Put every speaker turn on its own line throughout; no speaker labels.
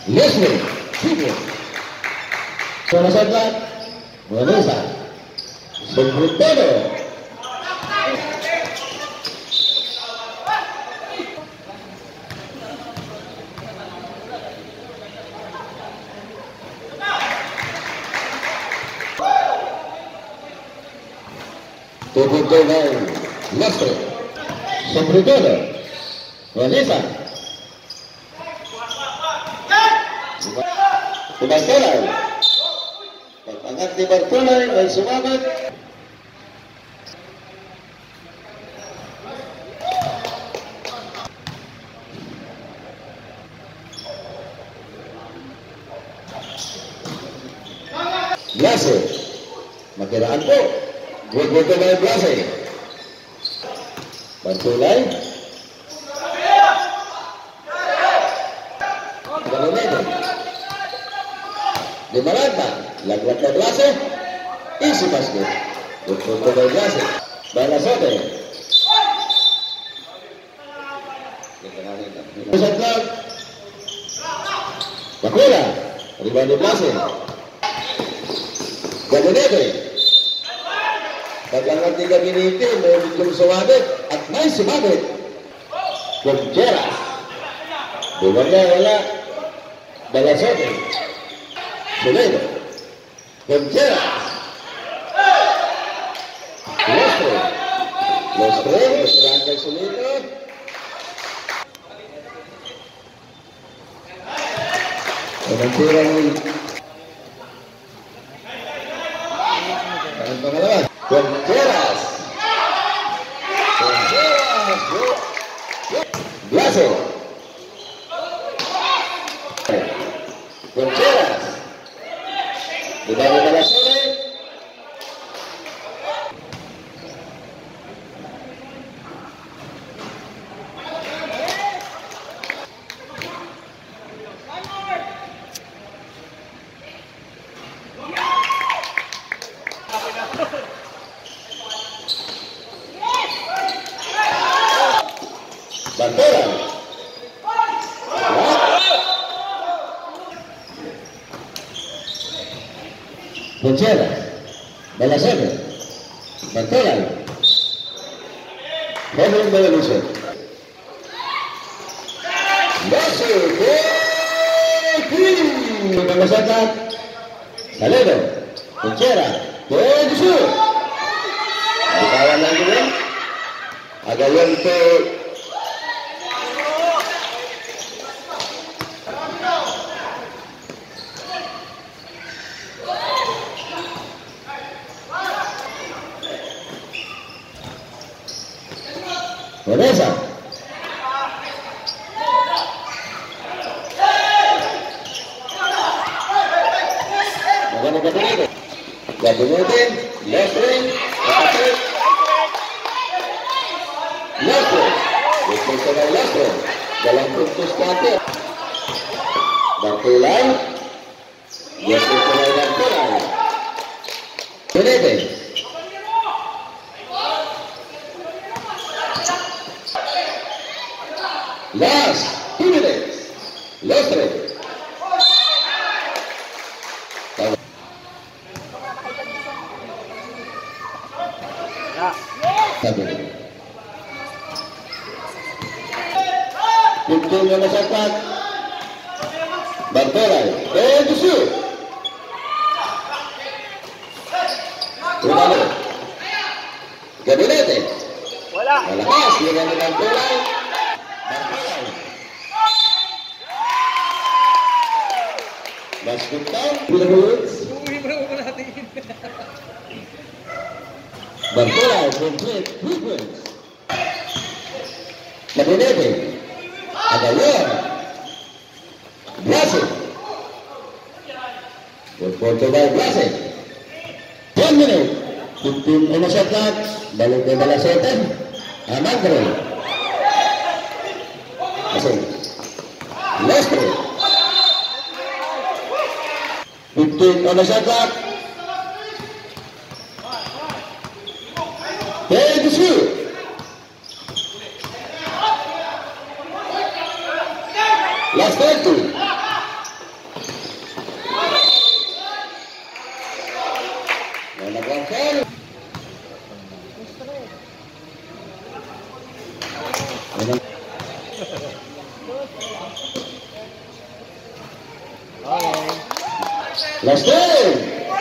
Leslie Sibuk. Salah satu Vanessa Sebutano. Sebutano Leslie Sebutano Vanessa Bartolay. Pag-angat ni Bartolay ay sumabat. Blase. Magkiraan po. Good na Blase. Bartolay. Di Malanta, lagwat na Blase, easy basket. Good punto by Blase. Balasote. Pusat lang. Bakula. Rebound ni Blase. Gabinete. Pag-angat ni Gabinete, may bigyong sumabit at may sumabit. Gutierrez. Wala. Balasote. Toledo, Gutierrez, Lostre, berangkat Toledo, penampilan pengalaman, Gutierrez, Blase, Gutierrez. Sudah ada sore. Bantuan. Gutierrez, Balasote, Bartolay, Robin Beluso, Balasote, Toledo, Gutierrez, Beluso, dikawan lagi kan? Agak yang ke Vanessa. Gabinete, Leslie, Leslie, dalam putus kaki. Bartolay, Bartolay. Gabinete. Last 2 minutes. Leslie. Pintu nomor 4 Bartolay Beluso. Ronaldo Gabinete. Malakas dengan Bartolay. Basket down. Bartolay complete 3 points. Gabinete. Agayor. Blase. Portugal Blase. 10 minutes. 15 on the shot clock. Balik ke Balasote. Amandre. Lestre. 15 on the shot clock. Beluso. Last 30. Last game.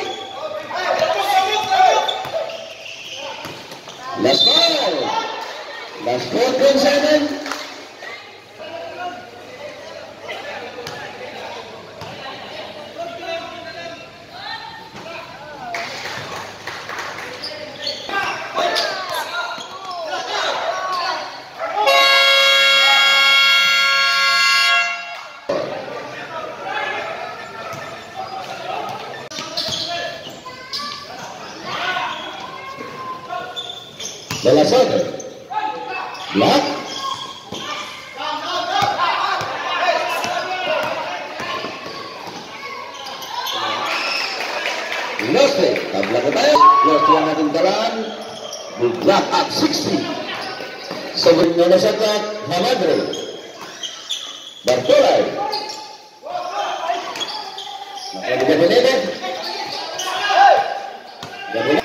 Last ball. Last 4.7. Bola satu. Block. Lose. Tabla ke tayo. Lose yang ating talaan. Block at 60. Sebelumnya nasakat Hamadre. Bartolay. Maka Gabinete. Gabinete.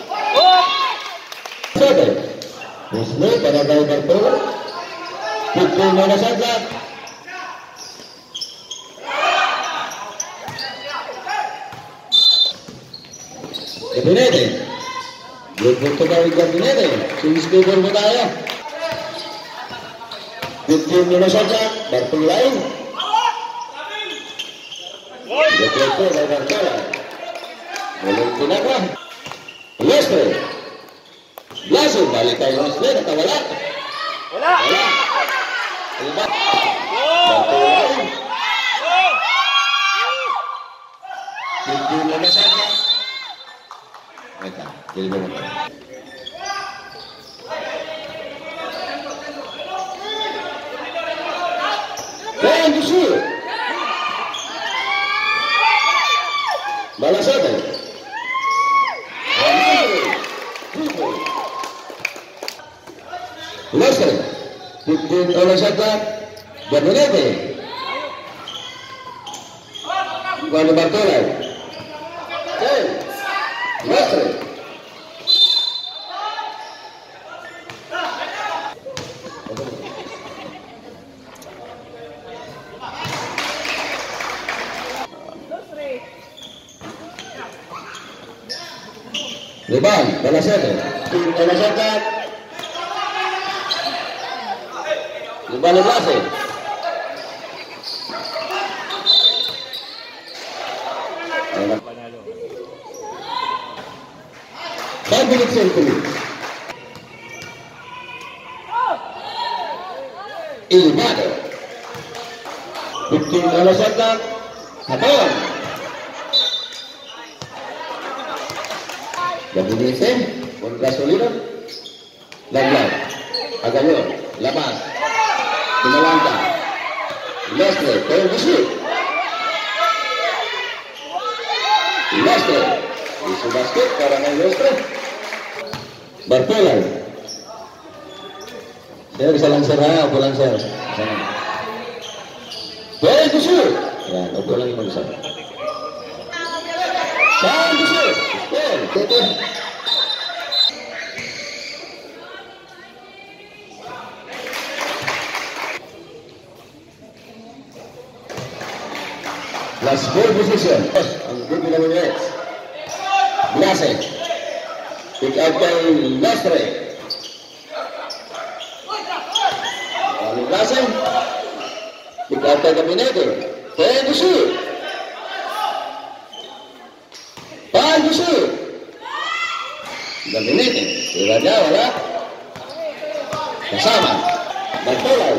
Wisnu pada gaya Bartolay. Pukul nasakat. Gabinete. Dito tayo Gabinete. Sumiskipon mo tayo. 15 nasakat. Bartolay. Dito tayo Bartolay. Walang tinaka. Lestre. Langsung balik tayo Lestre. Nakawala. Wala. Iba. Bartolay. 15 nasakat. Mereka, jadi bagaimana? Dan justru balas apa? Lestre, Pipin oleh Satan, Gabinete, Wali Bartolay, Lestre. Leban, balas apa? Balas apa? Leban balas. Public sentry. Ilmado. Bukti alasan Haton. Gabinete, kontra Solino. Laglag. Agayo. Labas. Pinawanta. Lestre. Tayo gusto. Lestre. Isu basket para ng Lestre. Bartolay. Saya bisa langsir ha, upo lang sir. Tayo gusto. Yan, upo lang yung mag-usap. Tayo gusto. Tete. Last ball position. Ang good na minutes. Blase. Pick out kay Lestre. Aling Blase. Pick out kay Gabinete. Tayo gusto. Tayo gusto. Gabinete. Tira niya, wala. Kasama. Bartolay.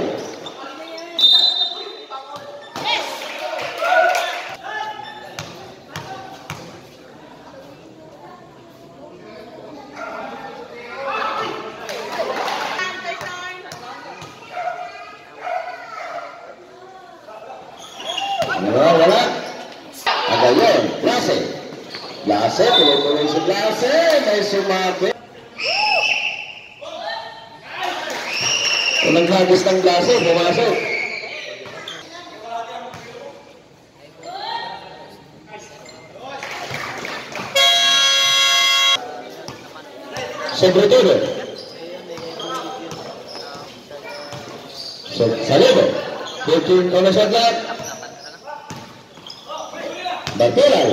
Wala. Agayon. Blase. Blase. Tuloy-tuloy si Blase. May sumabi. Unang hagis ng Blase. Pumasok. Sobre todo. Salido. 15 on the shot clock. Berkelal.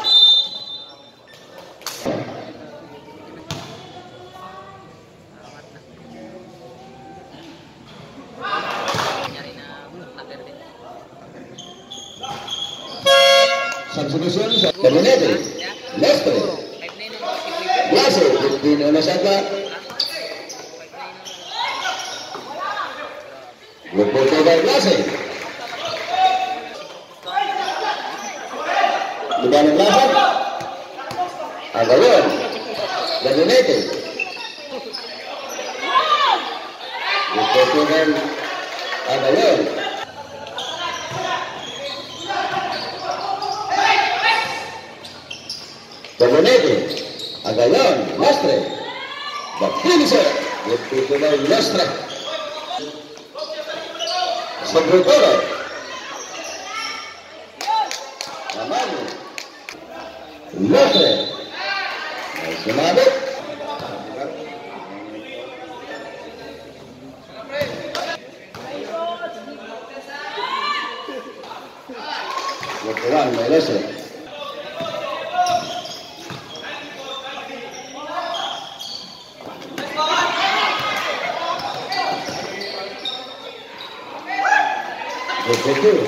Substitution, terminated. Lestre. Blase, 15 on the shot clock. Good ball by Blase. Lumayan lahat. Agawin. Terminated. Good ball by Agawin. Terminated. Agayon, Lastre. The finisher. Good ball by Lastre. Sobretoro. Amado. Lastre. Sumabot. Lateral by Lastre. Betul.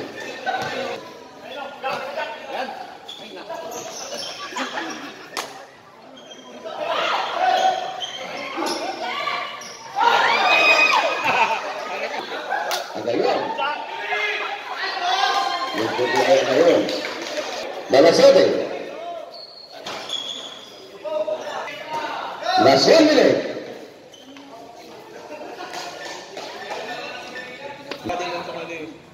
Agayon. Agayon. Balasete. Lasciamile.